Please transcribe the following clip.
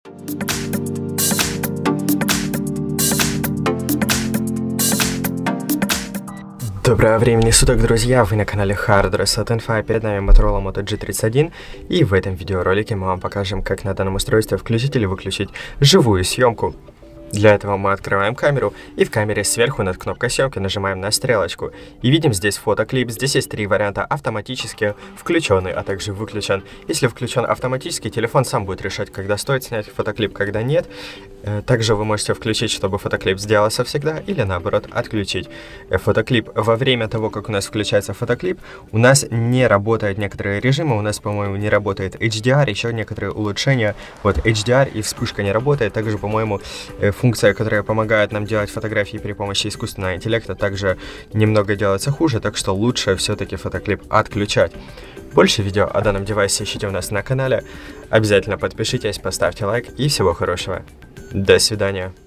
Доброго времени суток, друзья! Вы на канале Hard Reset Info, перед нами Motorola Moto G31, и в этом видеоролике мы вам покажем, как на данном устройстве включить или выключить живую съемку. Для этого мы открываем камеру, и в камере сверху над кнопкой съемки нажимаем на стрелочку. И видим здесь фотоклип. Здесь есть три варианта: автоматически, включенный, а также выключен. Если включен автоматически, телефон сам будет решать, когда стоит снять фотоклип, когда нет. Также вы можете включить, чтобы фотоклип сделался всегда, или наоборот отключить фотоклип. Во время того, как у нас включается фотоклип, у нас не работают некоторые режимы. У нас, по-моему, не работает HDR, еще некоторые улучшения. Вот HDR и вспышка не работает. Также, по-моему, функция, которая помогает нам делать фотографии при помощи искусственного интеллекта, также немного делается хуже, так что лучше все-таки фотоклип отключать. Больше видео о данном девайсе ищите у нас на канале. Обязательно подпишитесь, поставьте лайк и всего хорошего. До свидания.